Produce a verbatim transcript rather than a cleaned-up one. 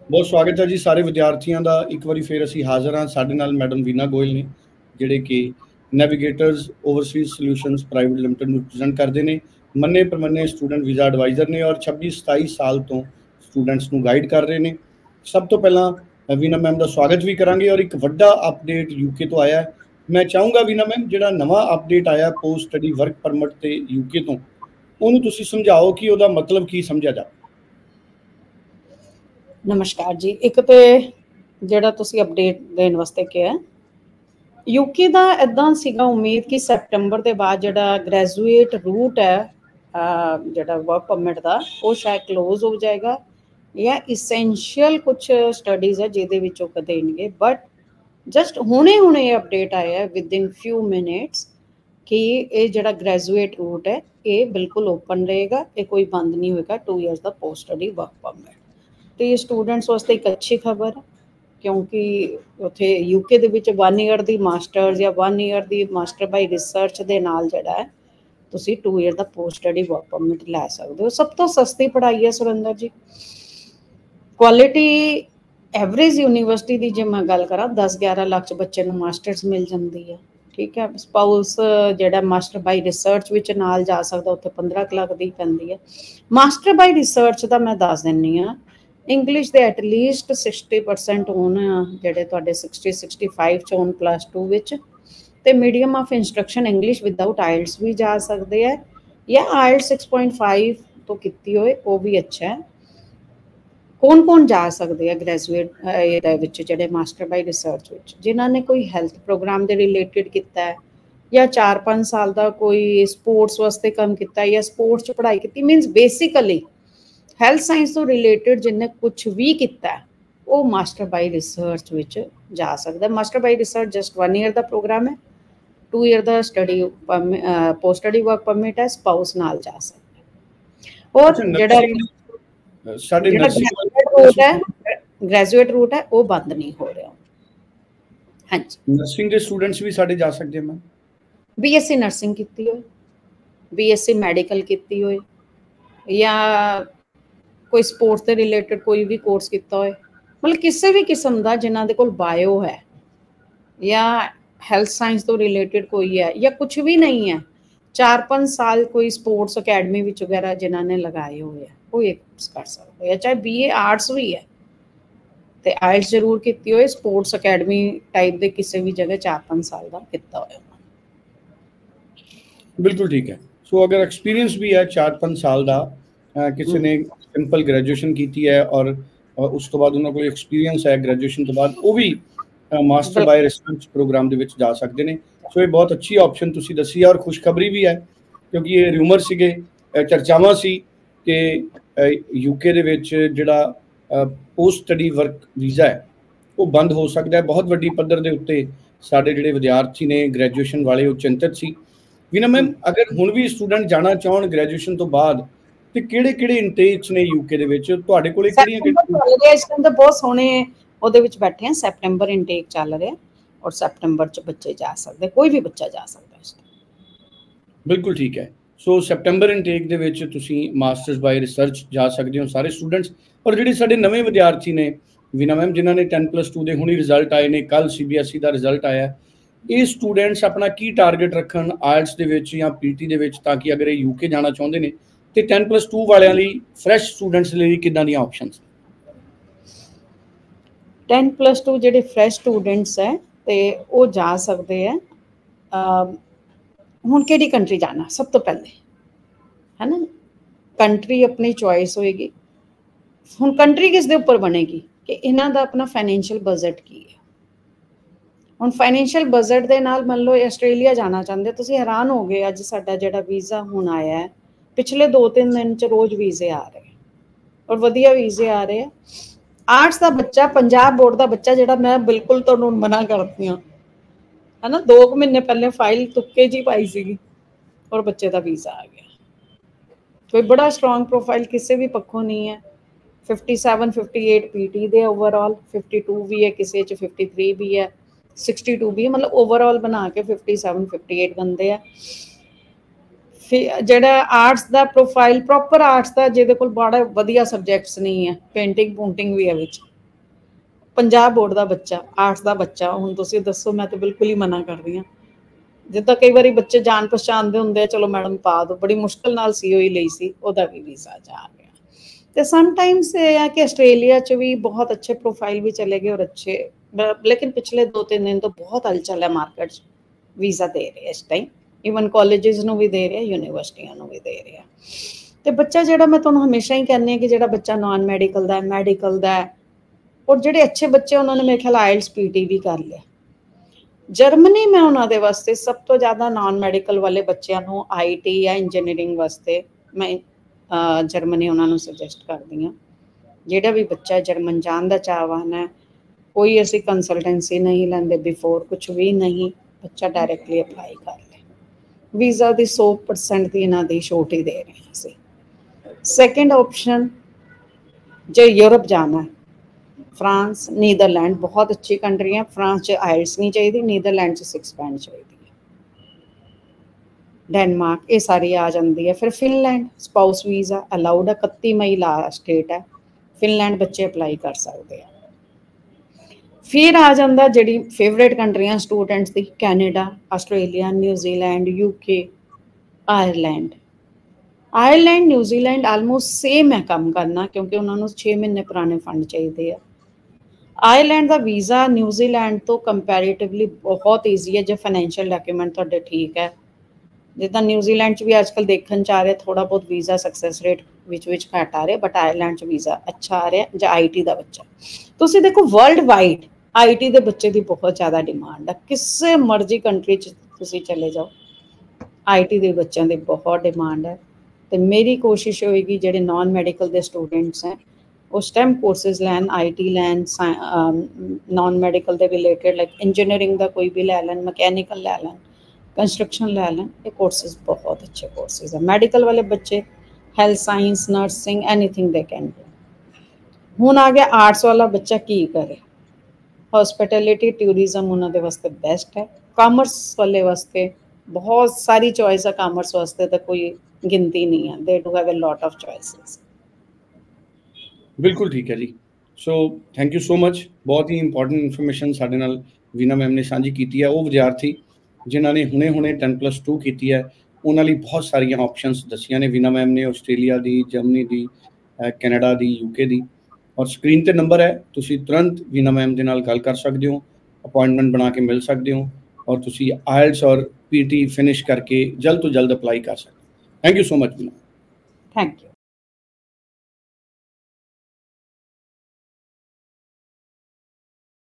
बहुत स्वागत है जी सारे विद्यार्थियों का। एक बार फिर असी हाजिर हाँ। साडे नाल मैडम वीना गोयल ने जिहड़े कि Navigators Overseas Solutions Private Limited में रिप्रजेंट करते हैं। मन्ने परमन्ने स्टूडेंट वीज़ा एडवाइज़र ने और छब्बी सताई साल तो स्टूडेंट्स को गाइड कर रहे हैं। सब तो पहला वीना मैम का स्वागत भी करांगे और एक वड्डा अपडेट यूके तो आया। मैं चाहूँगा वीना मैम जिहड़ा नवा अपडेट आया पोस्ट स्टडी वर्क परमिट ते यूके तो उन्होंने तुसीं समझाओ कि उसका मतलब की समझा जाए। नमस्कार जी। एक तो जिहड़ा तुसीं अपडेट देने वास्ते कहा यूके का इदां सीगा उम्मीद कि सैप्टेंबर के बाद जिहड़ा ग्रैजुएट रूट है जिहड़ा वर्क परमिट का वो शायद क्लोज हो जाएगा या इसेंशियल कुछ स्टडीज़ है जिहदे विच ओह देणगे। बट जस्ट हुणे हुणे ये अपडेट आया विद इन फ्यू मिनट्स कि ये जिहड़ा ग्रैजुएट रूट है ये बिल्कुल ओपन रहेगा, ये कोई बंद नहीं होएगा टू ईयर्स का पोस्ट स्टडी वर्क परमिट। तो ये स्टूडेंट्स वास्ते एक अच्छी खबर है क्योंकि उत्थे यूके दे विच वन ईयर दी मास्टर्स या वन ईयर दी मास्टर बाई रिसर्च दे नाल जिहड़ा है तुसीं टू ईयर दा पोस्ट स्टडी वर्क परमिट लै सकदे हो। सब तो सस्ती पढ़ाई है Surinder ji. Quality average university की जे मैं गल करा दस ग्यारह लाख च बच्चे नूं मास्टर्स मिल जाती है। ठीक है। स्पाउस जिहड़ा मास्टर बाई रिसर्च विच नाल जा सकदा उत्थे पंद्रह लाख दी पैंदी है। मास्टर बाई रिसर्च का मैं दस दिंदी हाँ इंग्लिश के एटलीस्ट सिक्सटी परसेंट होने जोड़े तुहाडे सिक्सटी सिक्सटी फाइव च होन प्लस टू विच ते medium of instruction English without IELTS भी जा सकते हैं या आइल्स सिक्स पॉइंट फाइव तो की होए वो भी अच्छा है। कौन कौन जा सकते हैं ग्रैजुएट जोड़े मास्टर बाई रिसर्च विच जिन्होंने कोई हैल्थ प्रोग्राम के रिलेटिड किया है या चार पाँच साल का कोई स्पोर्ट्स वास्ते काम किया या स्पोर्ट्स पढ़ाई की मीनस बेसिकली हैल्थ साइंस तो रिलेटिड जिन्हें कुछ भी किया वो मास्टर बाई रिसर्च विच जा सकता है। Master by research just one year का प्रोग्राम है, टू ईयर का study post study work permit है, स्पाउस नाल जा सकता है। और जिहड़ा ग्रैजुएट है ग्रैजुएट रूट है वो बंद नहीं हो रहा। हाँ जी। नर्सिंग के स्टूडेंट्स भी साडे जा सकते हैं। बी एस सी नर्सिंग की हो, बी एस सी मैडिकल की हो या कोई स्पोर्ट्स से रिलेटेड कोई भी कोर्स किया होए मतलब किसी भी किस्म का जिन्हों के कोल बायो है या हैल्थ साइंस तो रिलेटेड कोई है या कुछ भी नहीं है चार पाँच साल कोई स्पोर्ट्स अकैडमी वगैरह जिन्होंने लगाए हुए हैं वो ये कोर्स कर सकते हैं। चाहे बी ए आर्ट्स भी है तो आइल्स जरूर की हो, स्पोर्ट्स अकैडमी टाइप के किसी भी जगह चार पाँच साल का किया हो। बिल्कुल ठीक है। सो अगर एक्सपीरियंस भी है चार पाँच साल का किसी ने सिंपल ग्रैजुएशन की है और उस तो बाद उन्होंने कोई एक्सपीरियंस है ग्रैजुएशन तो बाद वो भी मास्टर बाय रिसर्च प्रोग्राम दे विच जा सकते हैं। सो ये बहुत अच्छी ऑप्शन तुसी दसी है और खुशखबरी भी है क्योंकि ये रूमर सीगे चर्चावां सी कि यूके दे विच जिहड़ा पोस्ट स्टडी वर्क वीज़ा है वो बंद हो सकता है। बहुत वड्डी पद्धर दे उत्ते साडे जिहड़े विद्यार्थी ने ग्रैजुएशन वाले वो चिंतित सी। वीना मैम अगर हुण भी स्टूडेंट जाना चाहण ग्रैजुएशन तो बाद ते किहड़े किहड़े इंटेक्स ने यूके दे विच तुहाडे कोले किहड़ियां किहड़ियां इस टाइम ते बहुत सोहणे ओहदे विच बैठे हैं। सैप्टेंबर इंटेक चल रहा है और सैप्टेंबर च बच्चे जा सकते, कोई भी बच्चा जा सकता है इस टाइम। बिल्कुल ठीक है। सो सैप्टेंबर इंटेक दे विच तुसीं मास्टर्स बाय रिसर्च जा सकते हो सारे स्टूडेंट्स। और जिहड़े साडे नवे विद्यार्थी ने वीना मैम जिन्हां ने टेन प्लस टू दे हुणी रिजल्ट आए ने कल सी बी एस ई दा रिजल्ट आया ये स्टूडेंट्स अपना की टारगेट रखन आइल्स दे विच या पीटी दे विच ताकि अगर ये यूके जाना चाहुंदे ने ते टेन प्लस टू वालियां लई फ्रैश स्टूडेंट्स लई किदां दी ऑप्शनस टेन प्लस टू जिहड़े फ्रैश स्टूडेंट्स है ते वो जा सकते हैं। हुण किहड़ी कंट्री जाना सब तो पहले है ना, कंट्री अपनी चॉइस होएगी। हुण कंट्री किस दे उपर बनेगी कि इन्हां दा अपना फाइनैंशियल बजट की है। हुण फाइनैंशियल बजट दे नाल मान लो आस्ट्रेलिया जाना चाहते तुसीं हैरान हो गए अज साडा जिहड़ा वीज़ा हुण आया है पिछले दो तीन दिन च रोज़ वीज़े आ रहे और वधिया वीज़े आ रहे हैं। आर्ट्स का बच्चा पंजाब बोर्ड का बच्चा जिहड़ा मैं बिल्कुल तुहानूं मना करती हाँ है ना, दो महीने पहले फाइल तुक्के जी पाई सी और बच्चे का वीज़ा आ गया। कोई बड़ा स्ट्रॉन्ग प्रोफाइल किसी भी पक्षों नहीं है। Fifty seven fifty eight P T दे ओवरऑल फिफ्टी टू भी है, किसी च फिफ्टी थ्री भी है, सिक्सटी टू भी है, मतलब ओवरऑल बना के फिफ्टी सैवन फिफ्टी एट बंदे है। फिर जिहड़ा आर्ट्स का प्रोफाइल प्रॉपर आर्ट्स का जिहदे कोल बड़ा वधिया सबजैक्ट्स नहीं है, पेंटिंग पूंटिंग भी है विच ਪੰਜਾਬ ਬੋਰਡ ਦਾ ਬੱਚਾ, ਆਰਟਸ ਦਾ ਬੱਚਾ, ਹੁਣ ਤੁਸੀਂ ਦੱਸੋ, ਮੈਂ ਤਾਂ ਬਿਲਕੁਲ ਹੀ ਮਨਾ ਕਰਦੀ ਹਾਂ। ਜਿੱਦਾਂ ਕਈ ਵਾਰੀ ਬੱਚੇ ਜਾਣ ਪਛਾਣ ਦੇ ਹੁੰਦੇ ਆ, ਚਲੋ ਮੈਡਮ ਪਾ ਦਿਓ, ਬੜੀ ਮੁਸ਼ਕਿਲ ਨਾਲ ਸੀ ਹੋਈ ਲਈ ਸੀ, ਉਹਦਾ ਵੀ ਵੀਜ਼ਾ ਜਾ ਗਿਆ। ਤੇ ਸਮਟਾਈਮਸ ਇਹ ਹੈ ਕਿ ਆਸਟ੍ਰੇਲੀਆ 'ਚ ਵੀ ਬਹੁਤ ਅੱਛੇ ਪ੍ਰੋਫਾਈਲ ਵੀ ਚਲੇ ਗਏ ਔਰ ਅੱਛੇ, ਲੇਕਿਨ ਪਿਛਲੇ ਦੋ ਤਿੰਨ ਦਿਨ ਤੋਂ ਬਹੁਤ ਹਲਚਲ ਹੈ ਮਾਰਕੀਟ 'ਚ, ਵੀਜ਼ਾ ਦੇ ਰਹੇ ਇਸ ਟਾਈਮ, ਈਵਨ ਕਾਲਜਿਸ ਨੂੰ ਵੀ ਦੇ ਰਹੇ, ਯੂਨੀਵਰਸਿਟੀਆਂ ਨੂੰ ਵੀ ਦੇ ਰਹੇ। ਤੇ ਬੱਚਾ ਜਿਹੜਾ, ਮੈਂ ਤੁਹਾਨੂੰ ਹਮੇਸ਼ਾ ਹੀ ਕਹਿੰਦੀ ਹਾਂ ਕਿ ਜਿਹੜਾ ਬੱਚਾ ਨਾਨ ਮੈਡੀਕਲ ਦਾ, ਮੈਡੀਕਲ ਦਾ, ਔਰ ਜਿਹੜੇ ਅੱਛੇ ਬੱਚੇ ਉਹਨਾਂ ਨੇ ਮੇਰੇ ਖਿਆਲ ਆਇਲਸ ਪੀਟੀ ਵੀ ਕਰ ਲਿਆ। ਜਰਮਨੀ ਮੈਂ ਉਹਨਾਂ ਦੇ ਵਾਸਤੇ ਸਭ ਤੋਂ ਜ਼ਿਆਦਾ ਨਾਨ ਮੈਡੀਕਲ ਵਾਲੇ ਬੱਚਿਆਂ ਨੂੰ ਆਈ ਟੀ ਜਾਂ ਇੰਜੀਨੀਅਰਿੰਗ ਵਾਸਤੇ ਮੈਂ ਜਰਮਨੀ ਉਹਨਾਂ ਨੂੰ ਸੁਜੈਸਟ ਕਰਦੀ ਹਾਂ। ਜਿਹੜਾ ਵੀ ਬੱਚਾ ਜਰਮਨ ਜਾਣ ਦਾ ਚਾਹਵਾਨ ਹੈ, ਕੋਈ ਅਸੀਂ ਕੰਸਲਟੈਂਸੀ ਨਹੀਂ ਲੈਂਦੇ, ਬਿਫੋਰ ਕੁਛ ਵੀ ਨਹੀਂ, ਬੱਚਾ ਡਾਇਰੈਕਟਲੀ ਅਪਲਾਈ ਕਰ ਲੈ। ਵੀਜ਼ਾ ਦੀ ਸੌ ਪਰਸੈਂਟ ਦੀ ਇਹਨਾਂ ਦੀ ਛੋਟ ਹੀ ਦੇ ਰਹੇ ਹਾਂ ਅਸੀਂ। ਸੈਕਿੰਡ ਆਪਸ਼ਨ, ਜੇ ਯੂਰਪ ਜਾਣਾ, ਫਰਾਂਸ, ਨੀਦਰਲੈਂਡ ਬਹੁਤ ਅੱਛੀ ਕੰਟਰੀ ਹੈ। ਫਰਾਂਸ 'ਚ ਆਇਲਸ ਨਹੀਂ ਚਾਹੀਦੀ, ਨੀਦਰਲੈਂਡ 'ਚ ਸਿਕਸ ਬੈਂਡ ਚਾਹੀਦੀ ਹੈ, ਡੈਨਮਾਰਕ, ਇਹ ਸਾਰੀ ਆ ਜਾਂਦੀ ਹੈ। ਫਿਰ ਫਿਨਲੈਂਡ, ਸਪਾਊਸ ਵੀਜ਼ਾ ਅਲਾਉਡ ਹੈ, ਇਕੱਤੀ ਮਈ ਲਾਸਟ ਡੇਟ ਹੈ, ਫਿਨਲੈਂਡ ਬੱਚੇ ਅਪਲਾਈ ਕਰ ਸਕਦੇ ਆ। ਫਿਰ ਆ ਜਾਂਦਾ ਜਿਹੜੀ ਫੇਵਰੇਟ ਕੰਟਰੀਆਂ ਸਟੂਡੈਂਟਸ ਦੀ, Canada, Australia, New Zealand, UK, Ireland. Ireland, New Zealand almost same ਹੈ ਕੰਮ ਕਰਨਾ, ਕਿਉਂਕਿ ਉਹਨਾਂ ਨੂੰ ਛੇ ਮਹੀਨੇ ਪੁਰਾਣੇ ਫੰਡ ਚਾਹੀਦੇ ਆ। ਆਇਰਲੈਂਡ ਦਾ ਵੀਜ਼ਾ ਨਿਊਜ਼ੀਲੈਂਡ ਤੋਂ ਕੰਪੈਰੀਟਿਵਲੀ ਬਹੁਤ ਈਜ਼ੀ ਹੈ, ਜੇ ਫਾਈਨੈਂਸ਼ੀਅਲ ਡਾਕੂਮੈਂਟ ਤੁਹਾਡੇ ਠੀਕ ਹੈ। ਜਿੱਦਾਂ ਨਿਊਜ਼ੀਲੈਂਡ 'ਚ ਵੀ ਅੱਜ ਕੱਲ੍ਹ ਦੇਖਣ 'ਚ ਆ ਰਿਹਾ, ਥੋੜ੍ਹਾ ਬਹੁਤ ਵੀਜ਼ਾ ਸਕਸੈਸ ਰੇਟ ਵਿੱਚ ਵਿੱਚ ਘੱਟ ਆ ਰਿਹਾ, ਬਟ ਆਇਰਲੈਂਡ 'ਚ ਵੀਜ਼ਾ ਅੱਛਾ ਆ ਰਿਹਾ ਜਾਂ ਆਈ ਟੀ ਦਾ ਬੱਚਾ। ਤੁਸੀਂ ਦੇਖੋ ਵਰਲਡ ਵਾਈਡ ਆਈ ਟੀ ਦੇ ਬੱਚੇ ਦੀ ਬਹੁਤ ਜ਼ਿਆਦਾ ਡਿਮਾਂਡ ਹੈ, ਕਿਸੇ ਮਰਜ਼ੀ ਕੰਟਰੀ 'ਚ ਤੁਸੀਂ ਚਲੇ ਜਾਓ, ਆਈ ਟੀ ਦੇ ਬੱਚਿਆਂ ਦੀ ਬਹੁਤ ਡਿਮਾਂਡ ਹੈ। ਤੇ ਮੇਰੀ ਕੋਸ਼ਿਸ਼ ਹੋਏਗੀ ਜਿਹੜੇ ਨਾਨ ਮੈਡੀਕਲ ਦੇ ਸਟੂਡੈਂਟਸ ਹੈ ਉਹ ਸਟੈਮ ਕੋਰਸਿਸ ਲੈਣ, ਆਈ ਟੀ ਲੈਣ, ਨਾਨ ਮੈਡੀਕਲ ਦੇ ਰਿਲੇਟਡ ਲਾਈਕ ਇੰਜੀਨੀਅਰਿੰਗ ਦਾ ਕੋਈ ਵੀ ਲੈ ਲੈਣ, ਮਕੈਨੀਕਲ ਲੈ ਲੈਣ, ਕੰਸਟਰਕਸ਼ਨ ਲੈ ਲੈਣ। ਇਹ ਕੋਰਸਿਸ ਬਹੁਤ ਅੱਛੇ ਕੋਰਸਿਸ ਹੈ। ਮੈਡੀਕਲ ਵਾਲੇ ਬੱਚੇ health science, nursing, anything they can do. ਹੁਣ ਆ ਗਿਆ ਆਰਟਸ ਵਾਲਾ ਬੱਚਾ ਕੀ ਕਰੇ, ਹੌਸਪਿਟੈਲਿਟੀ, ਟੂਰਿਜ਼ਮ ਉਹਨਾਂ ਦੇ ਵਾਸਤੇ ਬੈਸਟ ਹੈ। ਕਾਮਰਸ ਵਾਲੇ ਵਾਸਤੇ ਬਹੁਤ ਸਾਰੀ ਚੋਇਸ ਹੈ, ਕਾਮਰਸ ਵਾਸਤੇ ਤਾਂ ਕੋਈ ਗਿਣਤੀ ਨਹੀਂ ਹੈ, they do have a lot of choices. ਬਿਲਕੁਲ ਠੀਕ ਹੈ ਜੀ। So thank you so much. ਬਹੁਤ ਹੀ ਇੰਪੋਰਟੈਂਟ ਇਨਫੋਰਮੇਸ਼ਨ ਸਾਡੇ ਨਾਲ ਵੀਨਾ ਮੈਮ ਨੇ ਸਾਂਝੀ ਕੀਤੀ ਹੈ। ਉਹ ਵਿਦਿਆਰਥੀ ਜਿਨ੍ਹਾਂ ਨੇ ਹੁਣੇ ਹੁਣੇ ਟੈਨ ਪਲੱਸ ਟੂ ਕੀਤੀ ਹੈ, ਉਹਨਾਂ ਲਈ ਬਹੁਤ ਸਾਰੀਆਂ ਆਪਸ਼ਨਸ ਦੱਸੀਆਂ ਨੇ ਵੀਨਾ ਮੈਮ ਨੇ, ਆਸਟ੍ਰੇਲੀਆ ਦੀ, ਜਰਮਨੀ ਦੀ, ਕੈਨੇਡਾ ਦੀ, ਯੂਕੇ ਦੀ। ਔਰ ਸਕਰੀਨ 'ਤੇ ਨੰਬਰ ਹੈ, ਤੁਸੀਂ ਤੁਰੰਤ ਵੀਨਾ ਮੈਮ ਦੇ ਨਾਲ ਗੱਲ ਕਰ ਸਕਦੇ ਹੋ, ਅਪਾਇੰਟਮੈਂਟ ਬਣਾ ਕੇ ਮਿਲ ਸਕਦੇ ਹੋ, ਔਰ ਤੁਸੀਂ ਆਇਲਸ ਔਰ ਪੀ ਟੀ ਫਿਨਿਸ਼ ਕਰਕੇ ਜਲਦ ਤੋਂ ਜਲਦ ਅਪਲਾਈ ਕਰ ਸਕਦੇ ਹੋ। Thank you so much Veena. Thank you.